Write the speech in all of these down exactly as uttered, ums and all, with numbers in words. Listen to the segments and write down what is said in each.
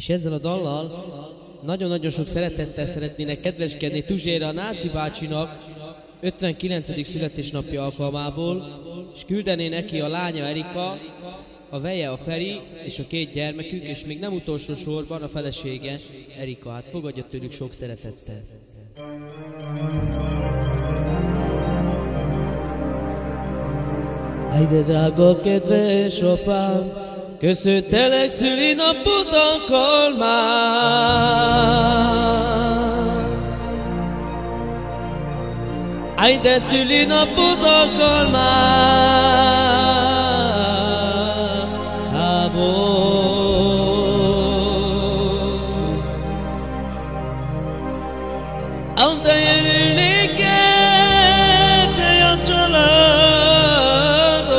És ezzel a dallal nagyon-nagyon sok szeretettel szeretnének kedveskedni Tuzsére a Náci bácsinak ötvenkilencedik születésnapja alkalmából, és küldené neki a lánya Erika, a veje a Feri, és a két gyermekük, és még nem utolsó sorban a felesége Erika. Hát fogadja tőlük sok szeretettel. Ajde, drága kedves apám, köszöntelek szülinapot alkalmán. Ajde, szülinapot alkalmán. Alta jelenéket, a családod.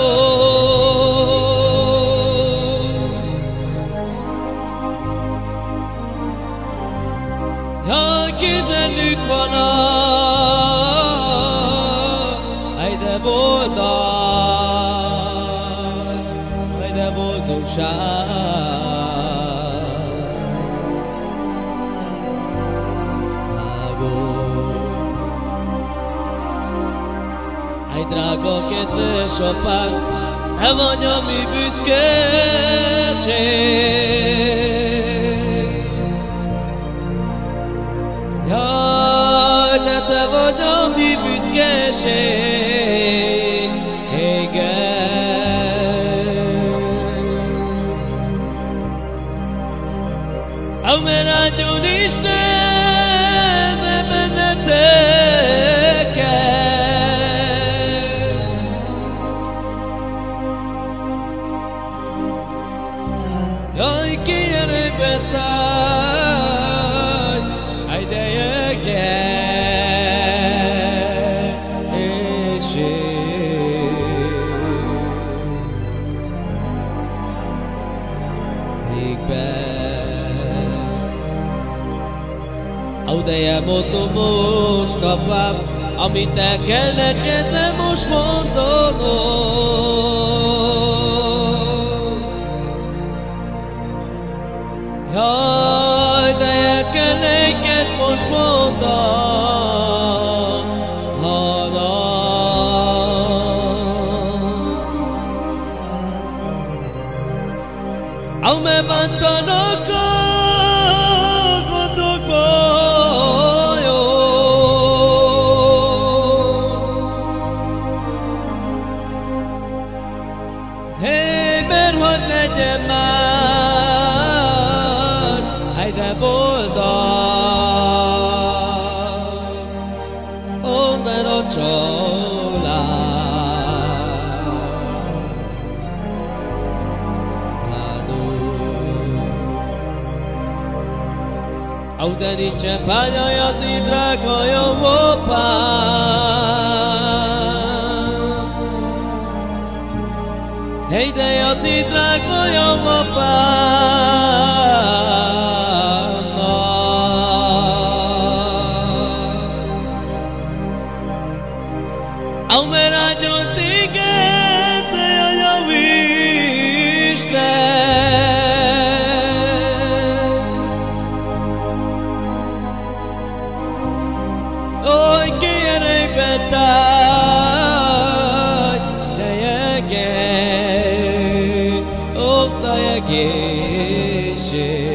Ja, ki bennük van a, ejde boldog, ejde boldogság. Aj, drága kedves apám, te vagy a mi büszkeség. Jaj, de te vagy a mi büszkeség. Igen. Amen áldjon Isten benneteket. Jaj, ki erőben táj, ajde Audeje mondom most, apám, amit el kell neked, de most mondanom. Jaj, de el kell neked most mondanom. Ame bántanak a legyen már, ejde boldog, ó, mert a család. Ó, de nincsen párjaj az így drága jó apám. Hey, de az így drága jó apámnak. Amen áldjon téged, te a jó Isten. Oly kérőben táj, de jeges egészség.